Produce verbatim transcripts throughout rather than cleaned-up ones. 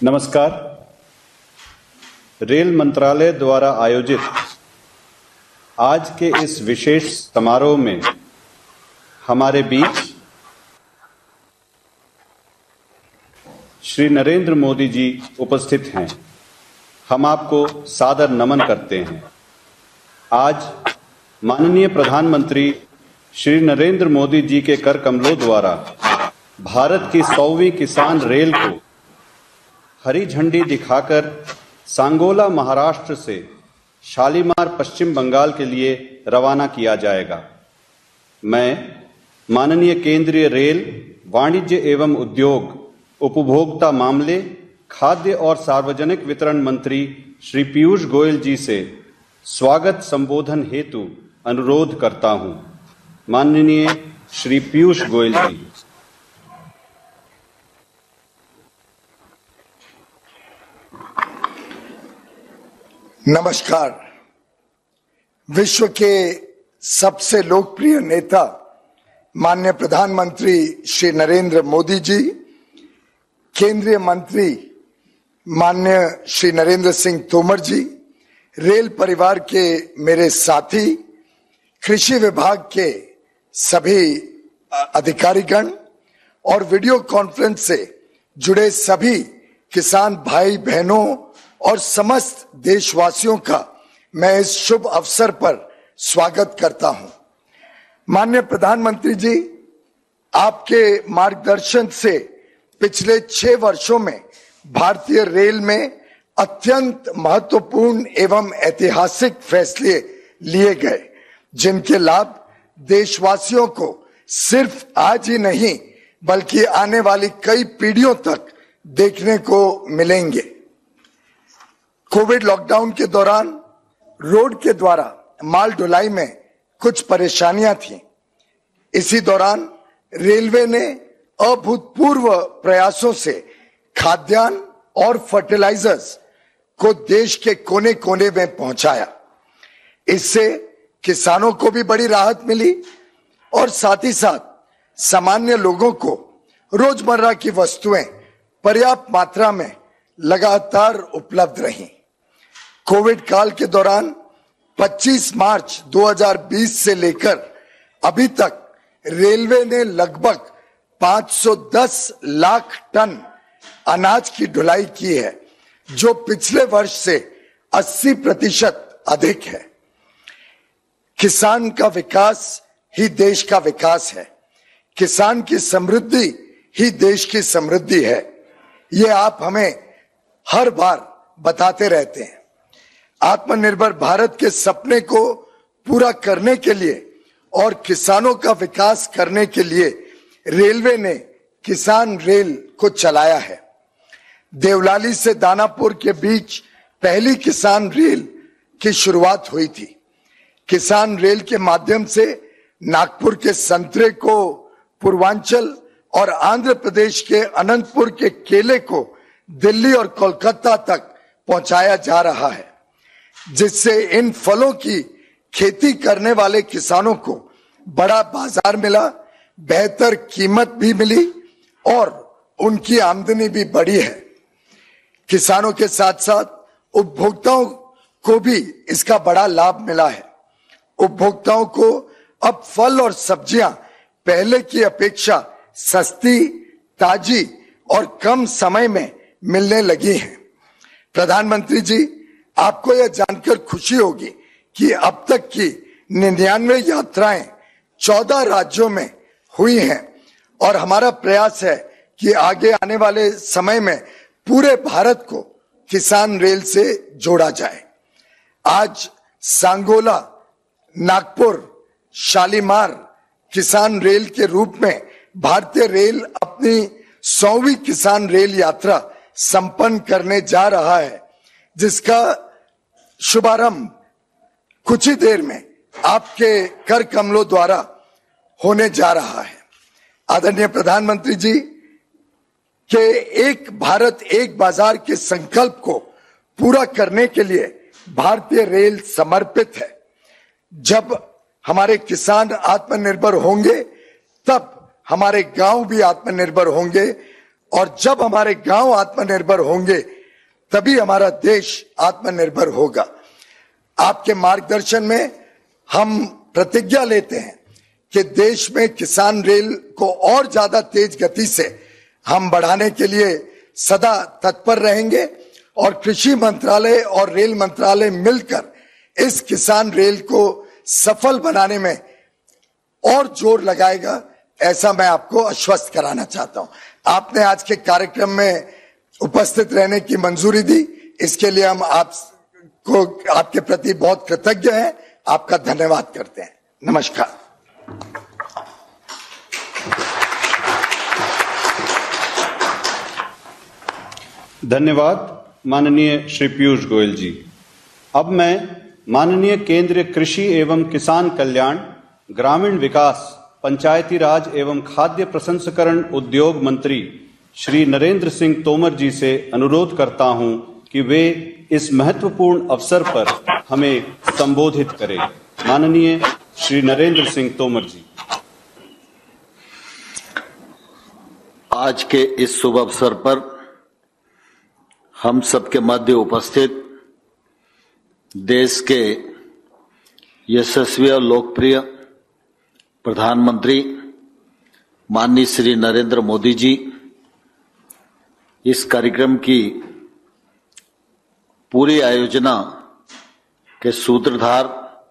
नमस्कार। रेल मंत्रालय द्वारा आयोजित आज के इस विशेष समारोह में हमारे बीच श्री नरेंद्र मोदी जी उपस्थित हैं। हम आपको सादर नमन करते हैं। आज माननीय प्रधानमंत्री श्री नरेंद्र मोदी जी के कर कमलों द्वारा भारत की सौवीं किसान रेल को हरी झंडी दिखाकर सांगोला महाराष्ट्र से शालीमार पश्चिम बंगाल के लिए रवाना किया जाएगा। मैं माननीय केंद्रीय रेल, वाणिज्य एवं उद्योग, उपभोक्ता मामले, खाद्य और सार्वजनिक वितरण मंत्री श्री पीयूष गोयल जी से स्वागत संबोधन हेतु अनुरोध करता हूं। माननीय श्री पीयूष गोयल जी। नमस्कार। विश्व के सबसे लोकप्रिय नेता माननीय प्रधानमंत्री श्री नरेंद्र मोदी जी, केंद्रीय मंत्री माननीय श्री नरेंद्र सिंह तोमर जी, रेल परिवार के मेरे साथी, कृषि विभाग के सभी अधिकारीगण और वीडियो कॉन्फ्रेंस से जुड़े सभी किसान भाई बहनों और समस्त देशवासियों का मैं इस शुभ अवसर पर स्वागत करता हूं। माननीय प्रधानमंत्री जी, आपके मार्गदर्शन से पिछले छह वर्षों में भारतीय रेल में अत्यंत महत्वपूर्ण एवं ऐतिहासिक फैसले लिए गए, जिनके लाभ देशवासियों को सिर्फ आज ही नहीं बल्कि आने वाली कई पीढ़ियों तक देखने को मिलेंगे। कोविड लॉकडाउन के दौरान रोड के द्वारा माल ढुलाई में कुछ परेशानियां थीं। इसी दौरान रेलवे ने अभूतपूर्व प्रयासों से खाद्यान्न और फर्टिलाइजर्स को देश के कोने कोने में पहुंचाया। इससे किसानों को भी बड़ी राहत मिली और साथ ही साथ सामान्य लोगों को रोजमर्रा की वस्तुएं पर्याप्त मात्रा में लगातार उपलब्ध रहीं। कोविड काल के दौरान पच्चीस मार्च दो हज़ार बीस से लेकर अभी तक रेलवे ने लगभग पाँच सौ दस लाख टन अनाज की ढुलाई की है, जो पिछले वर्ष से अस्सी प्रतिशत अधिक है। किसान का विकास ही देश का विकास है। किसान की समृद्धि ही देश की समृद्धि है। ये आप हमें हर बार बताते रहते हैं। आत्मनिर्भर भारत के सपने को पूरा करने के लिए और किसानों का विकास करने के लिए रेलवे ने किसान रेल को चलाया है। देवलाली से दानापुर के बीच पहली किसान रेल की शुरुआत हुई थी। किसान रेल के माध्यम से नागपुर के संतरे को, पूर्वांचल और आंध्र प्रदेश के अनंतपुर के केले को दिल्ली और कोलकाता तक पहुंचाया जा रहा है, जिससे इन फलों की खेती करने वाले किसानों को बड़ा बाजार मिला, बेहतर कीमत भी मिली और उनकी आमदनी भी बढ़ी है। किसानों के साथ साथ उपभोक्ताओं को भी इसका बड़ा लाभ मिला है। उपभोक्ताओं को अब फल और सब्जियां पहले की अपेक्षा सस्ती, ताजी और कम समय में मिलने लगी हैं। प्रधानमंत्री जी, आपको यह जानकर खुशी होगी कि अब तक की निन्यानवे यात्राएं चौदह राज्यों में हुई हैं और हमारा प्रयास है कि आगे आने वाले समय में पूरे भारत को किसान रेल से जोड़ा जाए। आज सांगोला, नागपुर, शालीमार किसान रेल के रूप में भारतीय रेल अपनी सौवीं किसान रेल यात्रा संपन्न करने जा रहा है, जिसका शुभारंभ कुछ ही देर में आपके कर कमलों द्वारा होने जा रहा है। आदरणीय प्रधानमंत्री जी के एक भारत एक बाजार के संकल्प को पूरा करने के लिए भारतीय रेल समर्पित है। जब हमारे किसान आत्मनिर्भर होंगे, तब हमारे गांव भी आत्मनिर्भर होंगे और जब हमारे गांव आत्मनिर्भर होंगे तभी हमारा देश आत्मनिर्भर होगा। आपके मार्गदर्शन में हम प्रतिज्ञा लेते हैं कि देश में किसान रेल को और ज्यादा तेज गति से हम बढ़ाने के लिए सदा तत्पर रहेंगे और कृषि मंत्रालय और रेल मंत्रालय मिलकर इस किसान रेल को सफल बनाने में और जोर लगाएगा, ऐसा मैं आपको आश्वस्त कराना चाहता हूं। आपने आज के कार्यक्रम में उपस्थित रहने की मंजूरी दी, इसके लिए हम आपको आपके प्रति बहुत कृतज्ञ हैं। आपका धन्यवाद करते हैं। नमस्कार। धन्यवाद माननीय श्री पीयूष गोयल जी। अब मैं माननीय केंद्रीय कृषि एवं किसान कल्याण, ग्रामीण विकास, पंचायती राज एवं खाद्य प्रसंस्करण उद्योग मंत्री श्री नरेंद्र सिंह तोमर जी से अनुरोध करता हूं कि वे इस महत्वपूर्ण अवसर पर हमें संबोधित करें। माननीय श्री नरेंद्र सिंह तोमर जी। आज के इस शुभ अवसर पर हम सबके मध्य उपस्थित देश के यशस्वी और लोकप्रिय प्रधानमंत्री माननीय श्री नरेंद्र मोदी जी, इस कार्यक्रम की पूरी आयोजना के सूत्रधार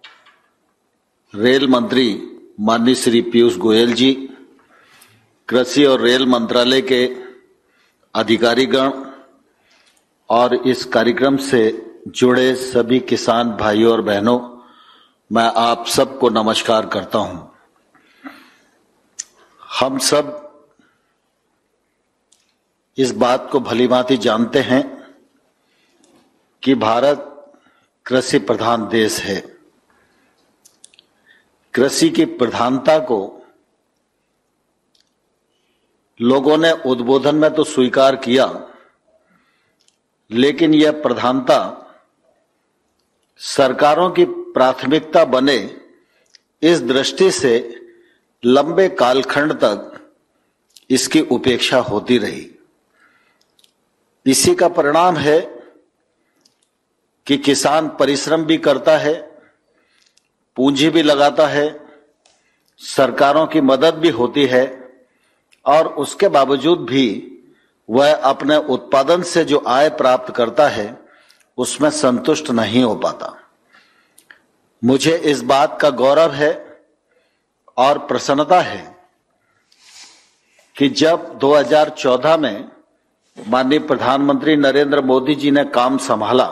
रेल मंत्री माननीय श्री पीयूष गोयल जी, कृषि और रेल मंत्रालय के अधिकारीगण और इस कार्यक्रम से जुड़े सभी किसान भाइयों और बहनों, मैं आप सबको नमस्कार करता हूं। हम सब इस बात को भलीभांति जानते हैं कि भारत कृषि प्रधान देश है। कृषि की प्रधानता को लोगों ने उद्बोधन में तो स्वीकार किया, लेकिन यह प्रधानता सरकारों की प्राथमिकता बने, इस दृष्टि से लंबे कालखंड तक इसकी उपेक्षा होती रही। इसी का परिणाम है कि किसान परिश्रम भी करता है, पूंजी भी लगाता है, सरकारों की मदद भी होती है और उसके बावजूद भी वह अपने उत्पादन से जो आय प्राप्त करता है उसमें संतुष्ट नहीं हो पाता। मुझे इस बात का गौरव है और प्रसन्नता है कि जब दो हज़ार चौदह में माननीय प्रधानमंत्री नरेंद्र मोदी जी ने काम संभाला,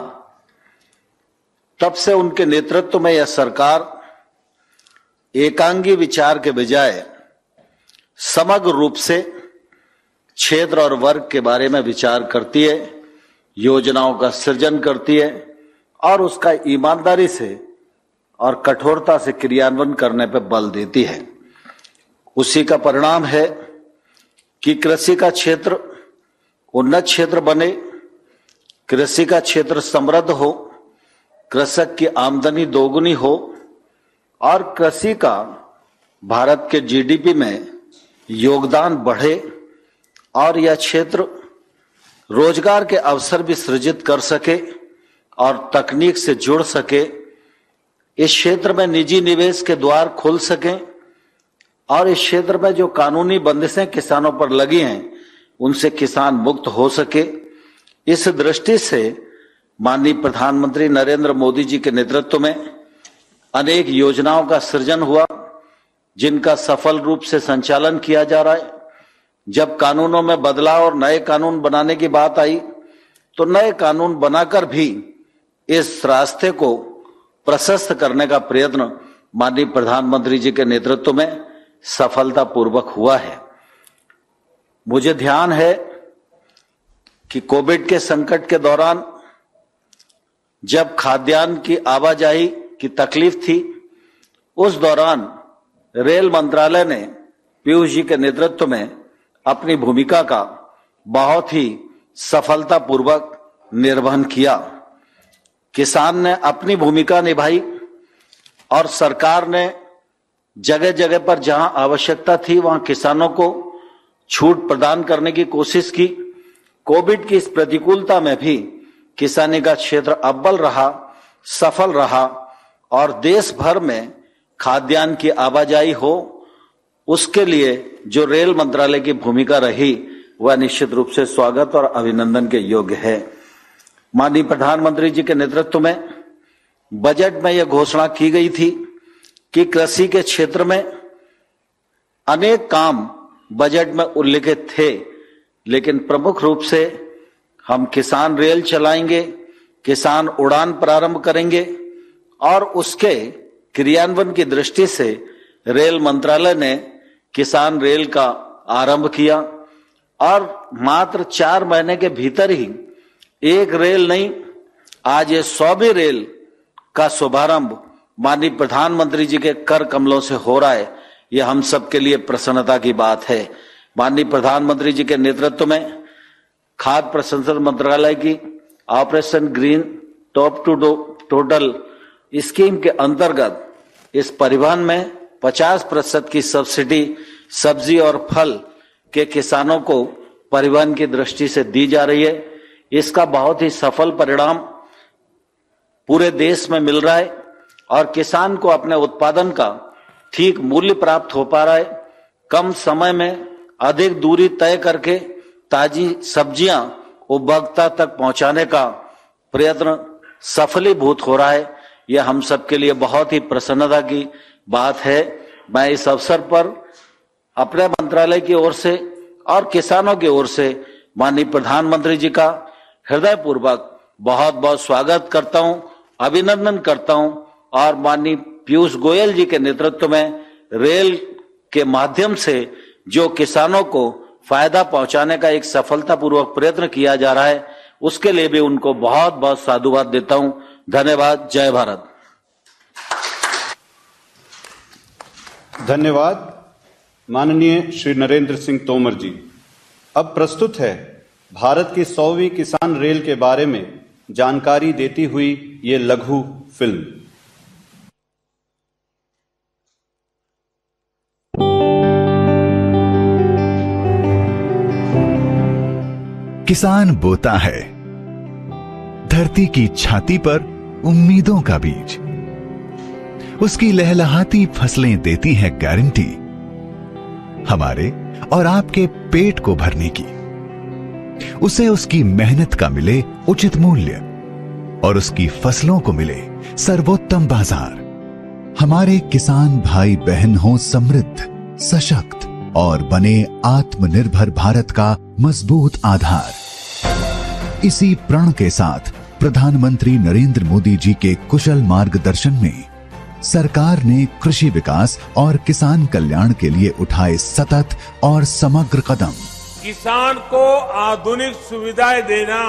तब से उनके नेतृत्व में यह सरकार एकांगी विचार के बजाय समग्र रूप से क्षेत्र और वर्ग के बारे में विचार करती है, योजनाओं का सृजन करती है और उसका ईमानदारी से और कठोरता से क्रियान्वयन करने पर बल देती है। उसी का परिणाम है कि कृषि का क्षेत्र उन्नत क्षेत्र बने, कृषि का क्षेत्र समृद्ध हो, कृषक की आमदनी दोगुनी हो और कृषि का भारत के जीडीपी में योगदान बढ़े और यह क्षेत्र रोजगार के अवसर भी सृजित कर सके और तकनीक से जुड़ सके। इस क्षेत्र में निजी निवेश के द्वार खुल सकें और इस क्षेत्र में जो कानूनी बंदिशें किसानों पर लगी हैं उनसे किसान मुक्त हो सके। इस दृष्टि से माननीय प्रधानमंत्री नरेंद्र मोदी जी के नेतृत्व में अनेक योजनाओं का सृजन हुआ, जिनका सफल रूप से संचालन किया जा रहा है। जब कानूनों में बदलाव और नए कानून बनाने की बात आई तो नए कानून बनाकर भी इस रास्ते को प्रशस्त करने का प्रयत्न माननीय प्रधानमंत्री जी के नेतृत्व में सफलतापूर्वक हुआ है। मुझे ध्यान है कि कोविड के संकट के दौरान जब खाद्यान्न की आवाजाही की तकलीफ थी, उस दौरान रेल मंत्रालय ने पीयूष जी के नेतृत्व में अपनी भूमिका का बहुत ही सफलतापूर्वक निर्वहन किया। किसान ने अपनी भूमिका निभाई और सरकार ने जगह जगह पर जहां आवश्यकता थी वहां किसानों को छूट प्रदान करने की कोशिश की। कोविड की इस प्रतिकूलता में भी किसानी का क्षेत्र अव्वल रहा, सफल रहा और देश भर में खाद्यान्न की आवाजाही हो, उसके लिए जो रेल मंत्रालय की भूमिका रही वह निश्चित रूप से स्वागत और अभिनंदन के योग्य है। माननीय प्रधानमंत्री जी के नेतृत्व में बजट में यह घोषणा की गई थी कि कृषि के क्षेत्र में अनेक काम बजट में उल्लिखित थे, लेकिन प्रमुख रूप से हम किसान रेल चलाएंगे, किसान उड़ान प्रारंभ करेंगे और उसके क्रियान्वयन की दृष्टि से रेल मंत्रालय ने किसान रेल का आरंभ किया और मात्र चार महीने के भीतर ही एक रेल नहीं, आज ये सौवीं रेल का शुभारंभ माननीय प्रधानमंत्री जी के कर कमलों से हो रहा है। यह हम सबके लिए प्रसन्नता की बात है। माननीय प्रधानमंत्री जी के नेतृत्व में खाद्य प्रसंस्करण मंत्रालय की operation green top to total scheme के अंतर्गत इस परिवहन में पचास प्रतिशत की सब्सिडी सब्जी और फल के किसानों को परिवहन की दृष्टि से दी जा रही है। इसका बहुत ही सफल परिणाम पूरे देश में मिल रहा है और किसान को अपने उत्पादन का ठीक मूल्य प्राप्त हो पा रहा है। कम समय में अधिक दूरी तय करके ताजी सब्जियां उपभोक्ता तक पहुंचाने का प्रयत्न सफलीभूत हो रहा है। यह हम सबके लिए बहुत ही प्रसन्नता की बात है। मैं इस अवसर पर अपने मंत्रालय की ओर से और किसानों की ओर से माननीय प्रधानमंत्री जी का हृदयपूर्वक बहुत बहुत स्वागत करता हूं, अभिनंदन करता हूं और माननीय पीयूष गोयल जी के नेतृत्व में रेल के माध्यम से जो किसानों को फायदा पहुंचाने का एक सफलतापूर्वक प्रयत्न किया जा रहा है, उसके लिए भी उनको बहुत बहुत साधुवाद देता हूं। धन्यवाद। जय भारत। धन्यवाद माननीय श्री नरेंद्र सिंह तोमर जी। अब प्रस्तुत है भारत की सौवीं किसान रेल के बारे में जानकारी देती हुई ये लघु फिल्म। किसान बोता है धरती की छाती पर उम्मीदों का बीज। उसकी लहलहाती फसलें देती हैं गारंटी हमारे और आपके पेट को भरने की। उसे उसकी मेहनत का मिले उचित मूल्य और उसकी फसलों को मिले सर्वोत्तम बाजार। हमारे किसान भाई बहन हो समृद्ध, सशक्त और बने आत्मनिर्भर भारत का मजबूत आधार। इसी प्रण के साथ प्रधानमंत्री नरेंद्र मोदी जी के कुशल मार्गदर्शन में सरकार ने कृषि विकास और किसान कल्याण के लिए उठाए सतत और समग्र कदम। किसान को आधुनिक सुविधाएं देना,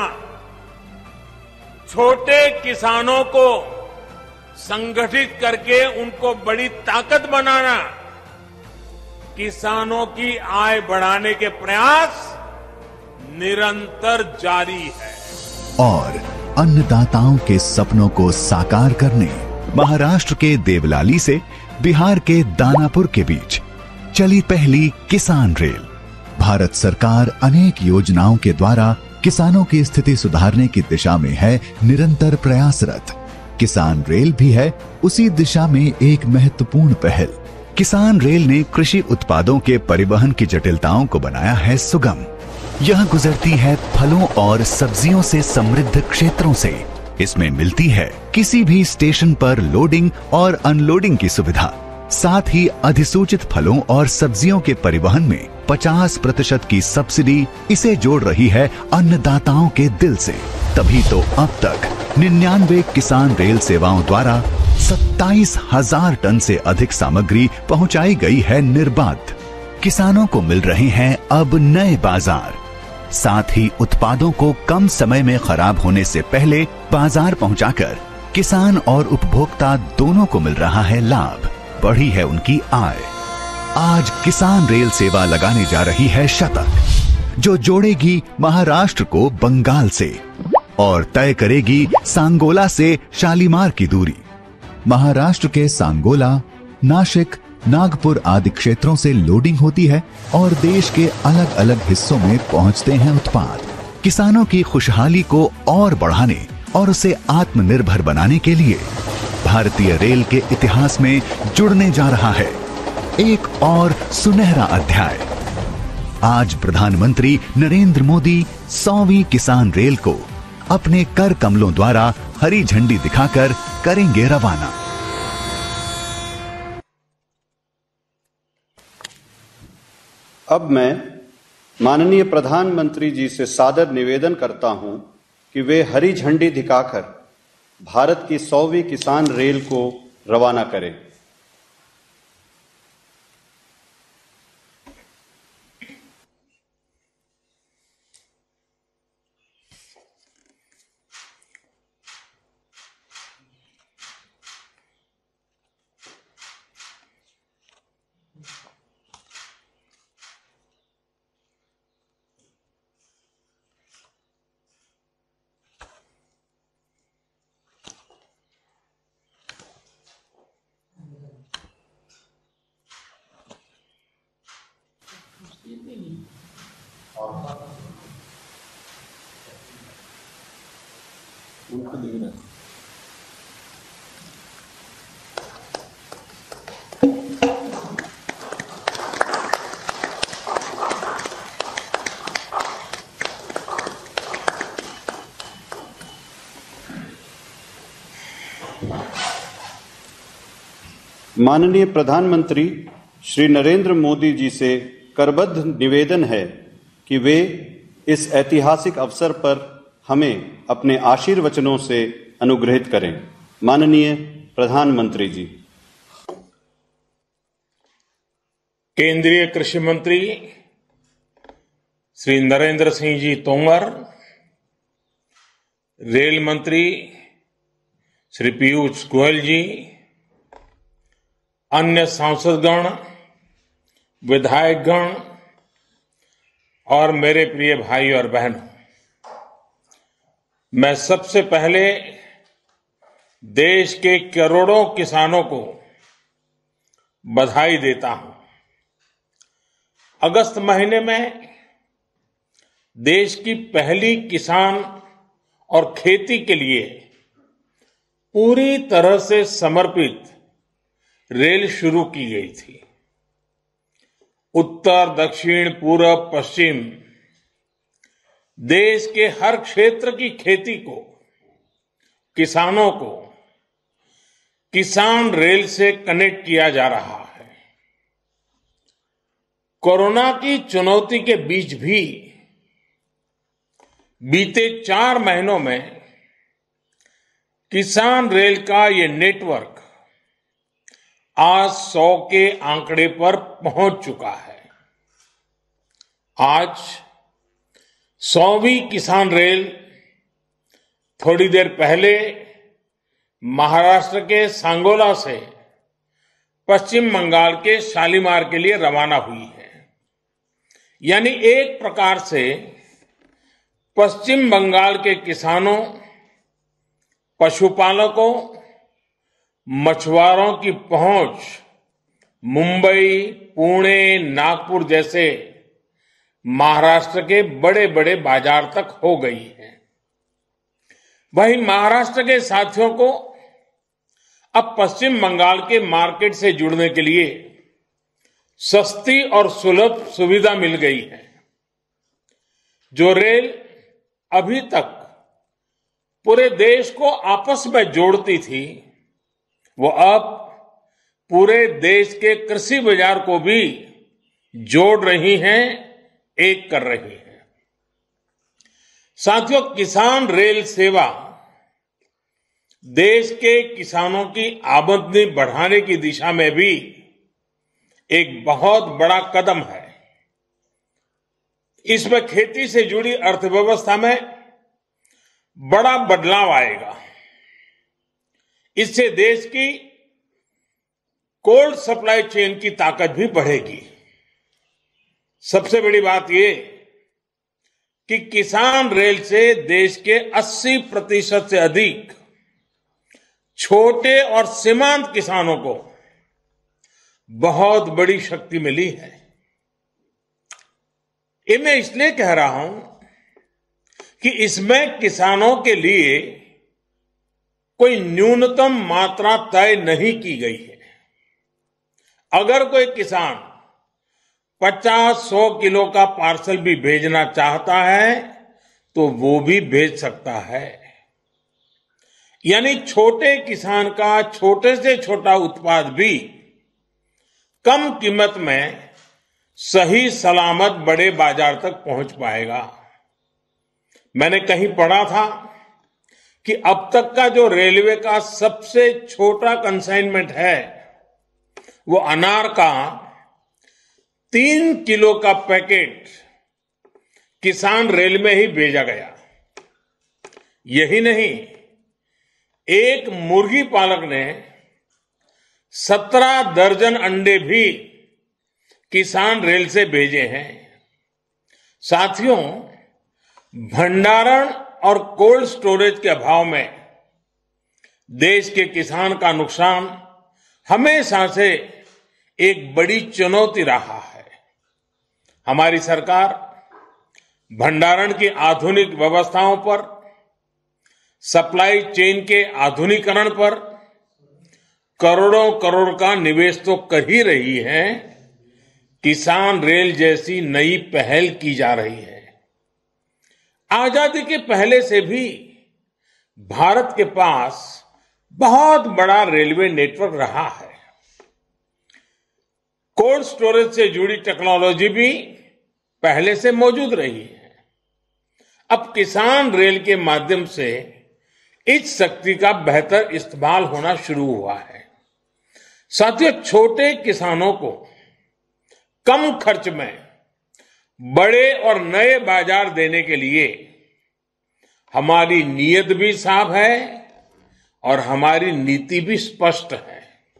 छोटे किसानों को संगठित करके उनको बड़ी ताकत बनाना, किसानों की आय बढ़ाने के प्रयास निरंतर जारी है और अन्नदाताओं के सपनों को साकार करने महाराष्ट्र के देवलाली से बिहार के दानापुर के बीच चली पहली किसान रेल। भारत सरकार अनेक योजनाओं के द्वारा किसानों की स्थिति सुधारने की दिशा में है निरंतर प्रयासरत। किसान रेल भी है उसी दिशा में एक महत्वपूर्ण पहल। किसान रेल ने कृषि उत्पादों के परिवहन की जटिलताओं को बनाया है सुगम। यह गुजरती है फलों और सब्जियों से समृद्ध क्षेत्रों से। इसमें मिलती है किसी भी स्टेशन पर लोडिंग और अनलोडिंग की सुविधा। साथ ही अधिसूचित फलों और सब्जियों के परिवहन में पचास प्रतिशत की सब्सिडी इसे जोड़ रही है अन्नदाताओं के दिल से। तभी तो अब तक निन्यानवे किसान रेल सेवाओं द्वारा सत्ताईस हजार टन से अधिक सामग्री पहुंचाई गई है निर्बाध। किसानों को मिल रहे हैं अब नए बाजार। साथ ही उत्पादों को कम समय में खराब होने से पहले बाजार पहुंचाकर किसान और उपभोक्ता दोनों को मिल रहा है लाभ। बढ़ी है उनकी आय। आज किसान रेल सेवा लगाने जा रही है शतक, जो जोड़ेगी महाराष्ट्र को बंगाल से और तय करेगी सांगोला से शालीमार की दूरी। महाराष्ट्र के सांगोला, नाशिक, नागपुर आदि क्षेत्रों से लोडिंग होती है और देश के अलग अलग हिस्सों में पहुंचते हैं उत्पाद। किसानों की खुशहाली को और बढ़ाने और उसे आत्मनिर्भर बनाने के लिए भारतीय रेल के इतिहास में जुड़ने जा रहा है एक और सुनहरा अध्याय। आज प्रधानमंत्री नरेंद्र मोदी सौवीं किसान रेल को अपने कर कमलों द्वारा हरी झंडी दिखाकर करेंगे रवाना। अब मैं माननीय प्रधानमंत्री जी से सादर निवेदन करता हूं कि वे हरी झंडी दिखाकर भारत की सौवीं किसान रेल को रवाना करें। माननीय प्रधानमंत्री श्री नरेंद्र मोदी जी से करबद्ध निवेदन है कि वे इस ऐतिहासिक अवसर पर हमें अपने आशीर्वचनों से अनुग्रहित करें। माननीय प्रधानमंत्री जी। केंद्रीय कृषि मंत्री श्री नरेंद्र सिंह जी तोमर, रेल मंत्री श्री पीयूष गोयल जी, अन्य सांसदगण, विधायकगण और मेरे प्रिय भाई और बहनों, मैं सबसे पहले देश के करोड़ों किसानों को बधाई देता हूं। अगस्त महीने में देश की पहली किसान और खेती के लिए पूरी तरह से समर्पित रेल शुरू की गई थी। उत्तर, दक्षिण, पूर्व, पश्चिम देश के हर क्षेत्र की खेती को, किसानों को किसान रेल से कनेक्ट किया जा रहा है। कोरोना की चुनौती के बीच भी बीते चार महीनों में किसान रेल का ये नेटवर्क आज सौ के आंकड़े पर पहुंच चुका है। आज सौवीं किसान रेल थोड़ी देर पहले महाराष्ट्र के सांगोला से पश्चिम बंगाल के शालीमार के लिए रवाना हुई है। यानी एक प्रकार से पश्चिम बंगाल के किसानों, पशुपालकों, मछुआरों की पहुंच मुंबई, पुणे, नागपुर जैसे महाराष्ट्र के बड़े बड़े बाजार तक हो गई है। वहीं महाराष्ट्र के साथियों को अब पश्चिम बंगाल के मार्केट से जुड़ने के लिए सस्ती और सुलभ सुविधा मिल गई है। जो रेल अभी तक पूरे देश को आपस में जोड़ती थी, वो अब पूरे देश के कृषि बाजार को भी जोड़ रही हैं, एक कर रही हैं। साथियों, किसान रेल सेवा देश के किसानों की आमदनी बढ़ाने की दिशा में भी एक बहुत बड़ा कदम है। इसमें खेती से जुड़ी अर्थव्यवस्था में बड़ा बदलाव आएगा। इससे देश की कोल्ड सप्लाई चेन की ताकत भी बढ़ेगी। सबसे बड़ी बात यह कि किसान रेल से देश के अस्सी प्रतिशत से अधिक छोटे और सीमांत किसानों को बहुत बड़ी शक्ति मिली है। ये मैं इसलिए कह रहा हूं कि इसमें किसानों के लिए कोई न्यूनतम मात्रा तय नहीं की गई है। अगर कोई किसान पचास सौ किलो का पार्सल भी भेजना चाहता है तो वो भी भेज सकता है। यानी छोटे किसान का छोटे से छोटा उत्पाद भी कम कीमत में सही सलामत बड़े बाजार तक पहुंच पाएगा। मैंने कहीं पढ़ा था कि अब तक का जो रेलवे का सबसे छोटा कंसाइनमेंट है वो अनार का तीन किलो का पैकेट किसान रेल में ही भेजा गया। यही नहीं, एक मुर्गी पालक ने सत्रह दर्जन अंडे भी किसान रेल से भेजे हैं। साथियों, भंडारण और कोल्ड स्टोरेज के अभाव में देश के किसान का नुकसान हमेशा से एक बड़ी चुनौती रहा है। हमारी सरकार भंडारण की आधुनिक व्यवस्थाओं पर, सप्लाई चेन के आधुनिकीकरण पर करोड़ों करोड़ का निवेश तो कर ही रही है, किसान रेल जैसी नई पहल की जा रही है। आजादी के पहले से भी भारत के पास बहुत बड़ा रेलवे नेटवर्क रहा है। कोल्ड स्टोरेज से जुड़ी टेक्नोलॉजी भी पहले से मौजूद रही है। अब किसान रेल के माध्यम से इस शक्ति का बेहतर इस्तेमाल होना शुरू हुआ है। साथियों, छोटे किसानों को कम खर्च में बड़े और नए बाजार देने के लिए हमारी नीयत भी साफ है और हमारी नीति भी स्पष्ट है।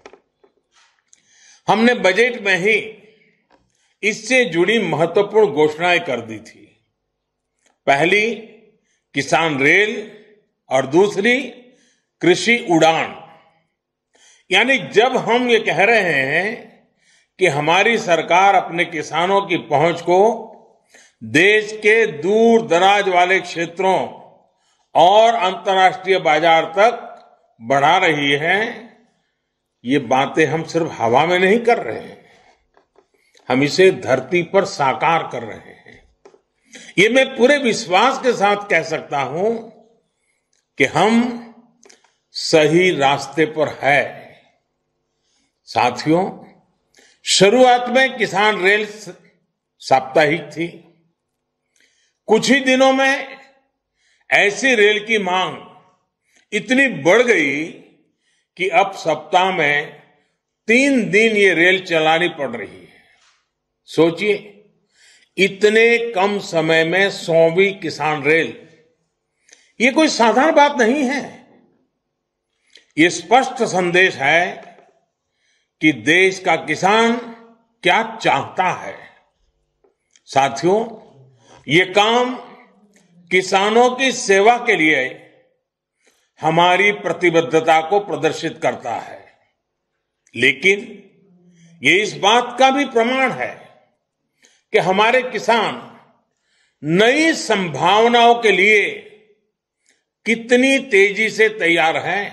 हमने बजट में ही इससे जुड़ी महत्वपूर्ण घोषणाएं कर दी थी। पहली किसान रेल और दूसरी कृषि उड़ान। यानी जब हम ये कह रहे हैं कि हमारी सरकार अपने किसानों की पहुंच को देश के दूर दराज वाले क्षेत्रों और अंतर्राष्ट्रीय बाजार तक बढ़ा रही है, ये बातें हम सिर्फ हवा में नहीं कर रहे हैं, हम इसे धरती पर साकार कर रहे हैं। ये मैं पूरे विश्वास के साथ कह सकता हूं कि हम सही रास्ते पर है। साथियों, शुरुआत में किसान रेल साप्ताहिक थी। कुछ ही दिनों में ऐसी रेल की मांग इतनी बढ़ गई कि अब सप्ताह में तीन दिन ये रेल चलानी पड़ रही है। सोचिए, इतने कम समय में सौवीं किसान रेल, ये कोई साधारण बात नहीं है। ये स्पष्ट संदेश है कि देश का किसान क्या चाहता है। साथियों, ये काम किसानों की सेवा के लिए हमारी प्रतिबद्धता को प्रदर्शित करता है, लेकिन ये इस बात का भी प्रमाण है कि हमारे किसान नई संभावनाओं के लिए कितनी तेजी से तैयार हैं।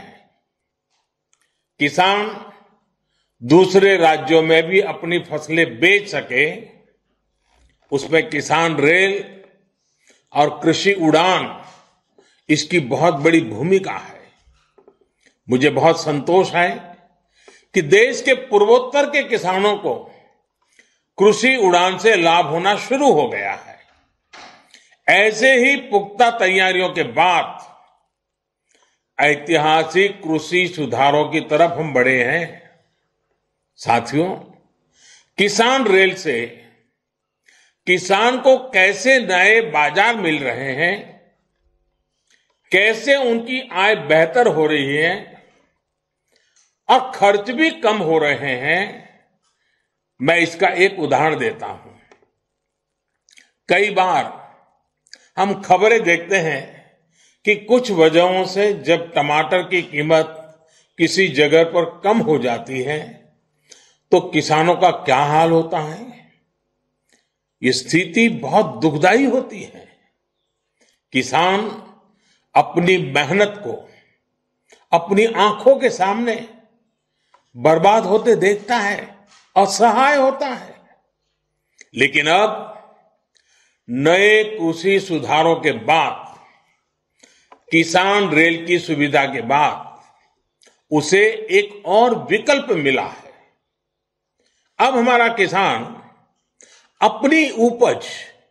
किसान दूसरे राज्यों में भी अपनी फसलें बेच सके, उसमें किसान रेल और कृषि उड़ान, इसकी बहुत बड़ी भूमिका है। मुझे बहुत संतोष है कि देश के पूर्वोत्तर के किसानों को कृषि उड़ान से लाभ होना शुरू हो गया है। ऐसे ही पुख्ता तैयारियों के बाद ऐतिहासिक कृषि सुधारों की तरफ हम बढ़े हैं। साथियों, किसान रेल से किसान को कैसे नए बाजार मिल रहे हैं, कैसे उनकी आय बेहतर हो रही है और खर्च भी कम हो रहे हैं, मैं इसका एक उदाहरण देता हूं। कई बार हम खबरें देखते हैं कि कुछ वजहों से जब टमाटर की कीमत किसी जगह पर कम हो जाती है तो किसानों का क्या हाल होता है? ये स्थिति बहुत दुखदाई होती है। किसान अपनी मेहनत को अपनी आंखों के सामने बर्बाद होते देखता है, असहाय होता है। लेकिन अब नए कृषि सुधारों के बाद, किसान रेल की सुविधा के बाद उसे एक और विकल्प मिला है। अब हमारा किसान अपनी उपज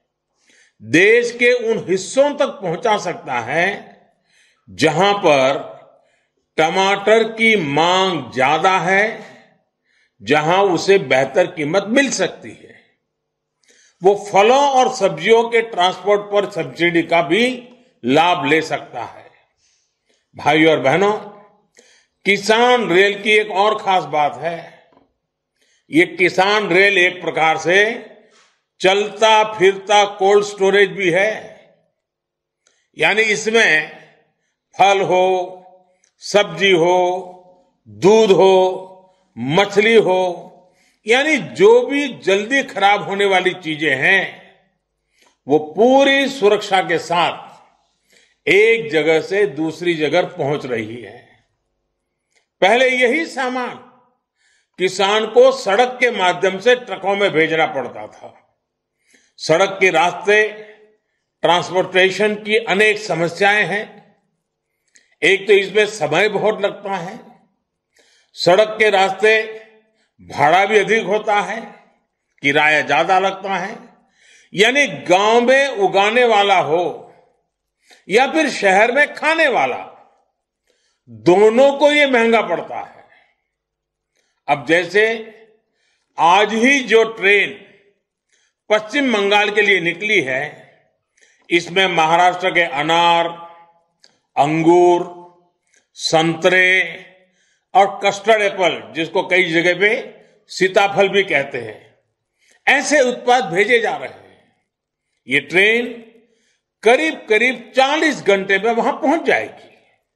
देश के उन हिस्सों तक पहुंचा सकता है जहां पर टमाटर की मांग ज्यादा है, जहां उसे बेहतर कीमत मिल सकती है। वो फलों और सब्जियों के ट्रांसपोर्ट पर सब्सिडी का भी लाभ ले सकता है। भाई और बहनों, किसान रेल की एक और खास बात है। ये किसान रेल एक प्रकार से चलता फिरता कोल्ड स्टोरेज भी है। यानी इसमें फल हो, सब्जी हो, दूध हो, मछली हो, यानी जो भी जल्दी खराब होने वाली चीजें हैं, वो पूरी सुरक्षा के साथ एक जगह से दूसरी जगह पहुंच रही है। पहले यही सामान किसान को सड़क के माध्यम से ट्रकों में भेजना पड़ता था। सड़क के रास्ते ट्रांसपोर्टेशन की अनेक समस्याएं हैं। एक तो इसमें समय बहुत लगता है, सड़क के रास्ते भाड़ा भी अधिक होता है, किराया ज्यादा लगता है। यानी गांव में उगाने वाला हो या फिर शहर में खाने वाला, दोनों को ये महंगा पड़ता है। अब जैसे आज ही जो ट्रेन पश्चिम बंगाल के लिए निकली है, इसमें महाराष्ट्र के अनार, अंगूर, संतरे और कस्टर्ड एप्पल, जिसको कई जगह पे सीताफल भी कहते हैं, ऐसे उत्पाद भेजे जा रहे हैं। ये ट्रेन करीब करीब चालीस घंटे में वहां पहुंच जाएगी।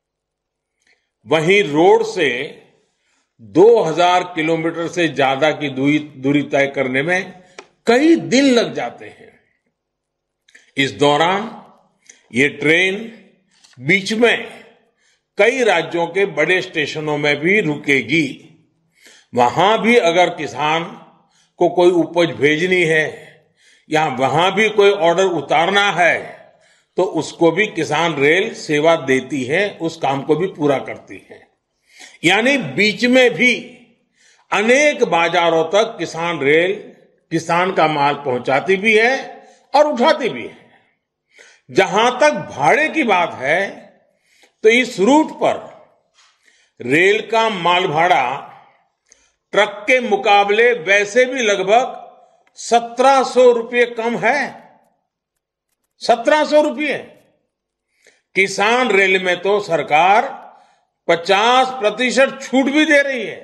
वहीं रोड से दो हज़ार किलोमीटर से ज्यादा की दूरी दूरी तय करने में कई दिन लग जाते हैं। इस दौरान ये ट्रेन बीच में कई राज्यों के बड़े स्टेशनों में भी रुकेगी। वहां भी अगर किसान को कोई उपज भेजनी है या वहां भी कोई ऑर्डर उतारना है, तो उसको भी किसान रेल सेवा देती है, उस काम को भी पूरा करती है। यानी बीच में भी अनेक बाजारों तक किसान रेल किसान का माल पहुंचाती भी है और उठाती भी है। जहां तक भाड़े की बात है, तो इस रूट पर रेल का माल भाड़ा ट्रक के मुकाबले वैसे भी लगभग सत्रह सौ रुपये कम है। सत्रह सौ रुपये। किसान रेल में तो सरकार पचास प्रतिशत छूट भी दे रही है।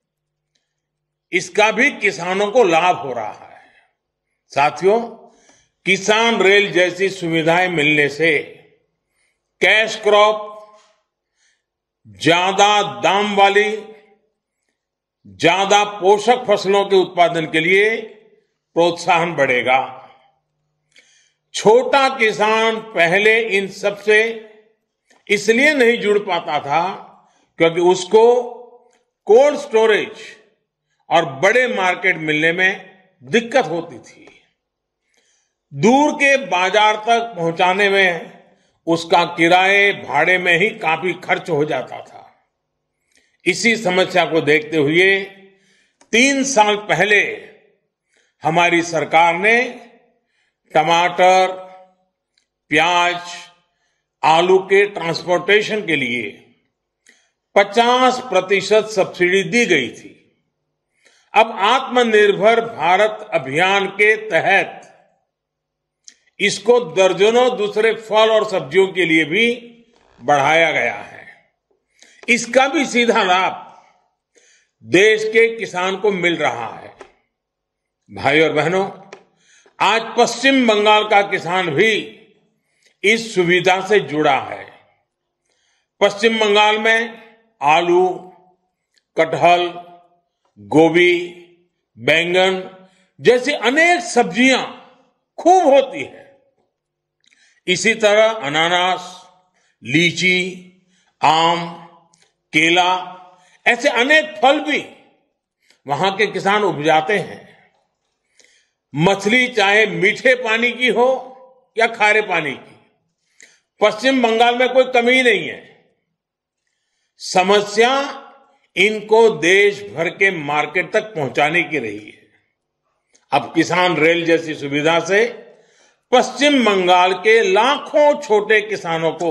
इसका भी किसानों को लाभ हो रहा है। साथियों, किसान रेल जैसी सुविधाएं मिलने से कैश क्रॉप, ज्यादा दाम वाली, ज्यादा पोषक फसलों के उत्पादन के लिए प्रोत्साहन बढ़ेगा। छोटा किसान पहले इन सब से इसलिए नहीं जुड़ पाता था क्योंकि उसको कोल्ड स्टोरेज और बड़े मार्केट मिलने में दिक्कत होती थी। दूर के बाजार तक पहुंचाने में उसका किराए भाड़े में ही काफी खर्च हो जाता था। इसी समस्या को देखते हुए तीन साल पहले हमारी सरकार ने टमाटर, प्याज, आलू के ट्रांसपोर्टेशन के लिए पचास प्रतिशत सब्सिडी दी गई थी। अब आत्मनिर्भर भारत अभियान के तहत इसको दर्जनों दूसरे फल और सब्जियों के लिए भी बढ़ाया गया है। इसका भी सीधा लाभ देश के किसान को मिल रहा है। भाई और बहनों, आज पश्चिम बंगाल का किसान भी इस सुविधा से जुड़ा है। पश्चिम बंगाल में आलू, कटहल, गोभी, बैंगन जैसी अनेक सब्जियां खूब होती है। इसी तरह अनानास, लीची, आम, केला ऐसे अनेक फल भी वहां के किसान उपजाते हैं। मछली चाहे मीठे पानी की हो या खारे पानी की, पश्चिम बंगाल में कोई कमी नहीं है। समस्या इनको देश भर के मार्केट तक पहुंचाने की रही है। अब किसान रेल जैसी सुविधा से पश्चिम बंगाल के लाखों छोटे किसानों को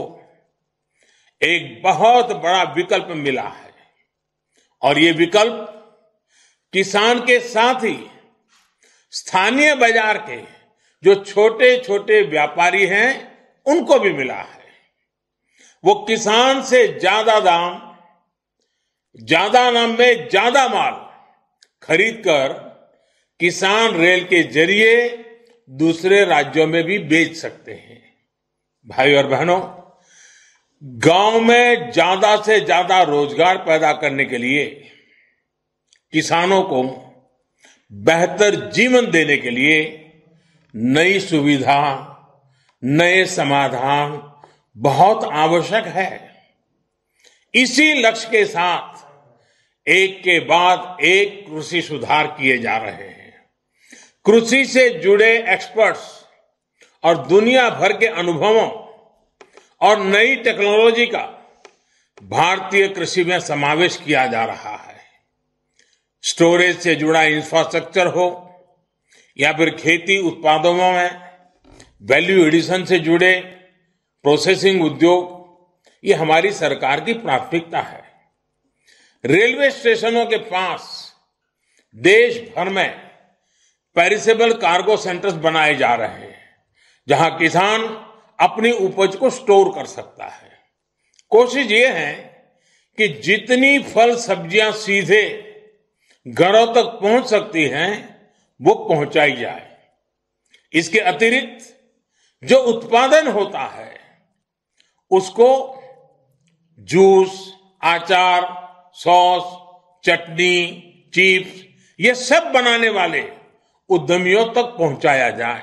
एक बहुत बड़ा विकल्प मिला है और ये विकल्प किसान के साथ ही स्थानीय बाजार के जो छोटे छोटे व्यापारी हैं उनको भी मिला है। वो किसान से ज्यादा दाम, ज्यादा दाम में ज्यादा माल खरीद कर किसान रेल के जरिए दूसरे राज्यों में भी बेच सकते हैं। भाई और बहनों, गांव में ज्यादा से ज्यादा रोजगार पैदा करने के लिए, किसानों को बेहतर जीवन देने के लिए नई सुविधा, नए समाधान बहुत आवश्यक है। इसी लक्ष्य के साथ एक के बाद एक कृषि सुधार किए जा रहे हैं। कृषि से जुड़े एक्सपर्ट्स और दुनिया भर के अनुभवों और नई टेक्नोलॉजी का भारतीय कृषि में समावेश किया जा रहा है। स्टोरेज से जुड़ा इंफ्रास्ट्रक्चर हो या फिर खेती उत्पादों में वैल्यू एडिशन से जुड़े प्रोसेसिंग उद्योग, ये हमारी सरकार की प्राथमिकता है। रेलवे स्टेशनों के पास देश भर में पेरिसेबल कार्गो सेंटर्स बनाए जा रहे हैं, जहां किसान अपनी उपज को स्टोर कर सकता है। कोशिश ये है कि जितनी फल सब्जियां सीधे घरों तक पहुंच सकती हैं, वो पहुंचाई जाए। इसके अतिरिक्त जो उत्पादन होता है उसको जूस, आचार, सॉस, चटनी, चिप्स ये सब बनाने वाले उद्यमियों तक पहुंचाया जाए।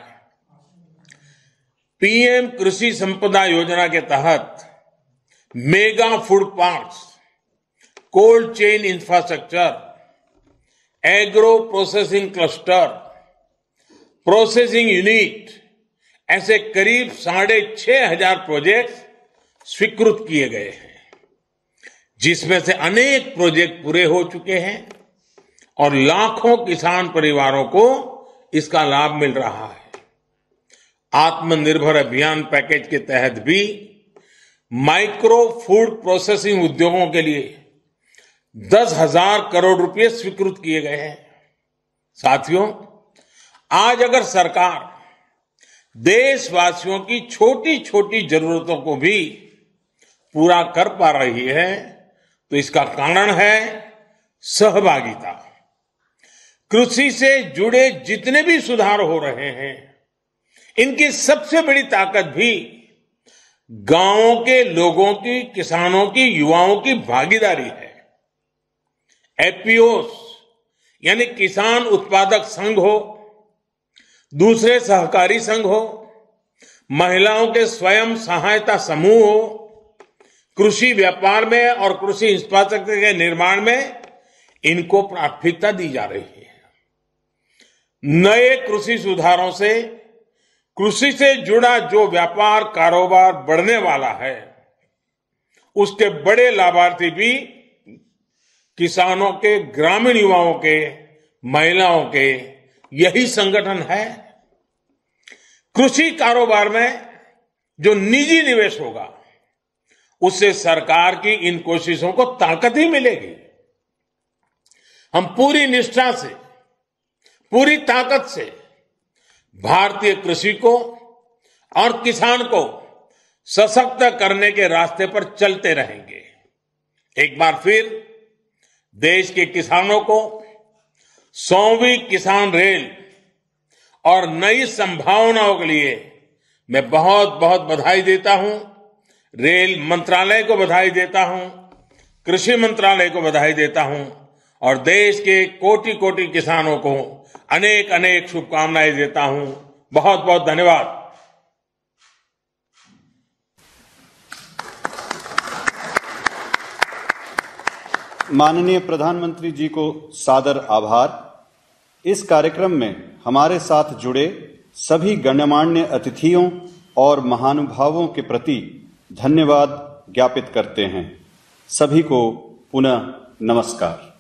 पीएम कृषि संपदा योजना के तहत mega food parks, cold chain infrastructure, agro processing cluster, processing unit ऐसे करीब साढ़े छह हजार प्रोजेक्ट स्वीकृत किए गए हैं, जिसमें से अनेक प्रोजेक्ट पूरे हो चुके हैं और लाखों किसान परिवारों को इसका लाभ मिल रहा है। आत्मनिर्भर अभियान पैकेज के तहत भी माइक्रो फूड प्रोसेसिंग उद्योगों के लिए दस हजार करोड़ रुपए स्वीकृत किए गए हैं। साथियों, आज अगर सरकार देशवासियों की छोटी छोटी जरूरतों को भी पूरा कर पा रही है, तो इसका कारण है सहभागिता। कृषि से जुड़े जितने भी सुधार हो रहे हैं, इनकी सबसे बड़ी ताकत भी गांवों के लोगों की, किसानों की, युवाओं की भागीदारी है। एपीओस यानी किसान उत्पादक संघ हो, दूसरे सहकारी संघ हो, महिलाओं के स्वयं सहायता समूह हो, कृषि व्यापार में और कृषि इंफ्रास्ट्रक्चर के निर्माण में इनको प्राथमिकता दी जा रही है। नए कृषि सुधारों से कृषि से जुड़ा जो व्यापार कारोबार बढ़ने वाला है, उसके बड़े लाभार्थी भी किसानों के, ग्रामीण युवाओं के, महिलाओं के यही संगठन है। कृषि कारोबार में जो निजी निवेश होगा, उससे सरकार की इन कोशिशों को ताकत ही मिलेगी। हम पूरी निष्ठा से, पूरी ताकत से भारतीय कृषि को और किसान को सशक्त करने के रास्ते पर चलते रहेंगे। एक बार फिर देश के किसानों को सौवीं किसान रेल और नई संभावनाओं के लिए मैं बहुत बहुत बधाई देता हूं। रेल मंत्रालय को बधाई देता हूं, कृषि मंत्रालय को बधाई देता हूं और देश के कोटि कोटि किसानों को अनेक अनेक शुभकामनाएं देता हूं। बहुत बहुत धन्यवाद। माननीय प्रधानमंत्री जी को सादर आभार। इस कार्यक्रम में हमारे साथ जुड़े सभी गण्यमान्य अतिथियों और महानुभावों के प्रति धन्यवाद ज्ञापित करते हैं। सभी को पुनः नमस्कार।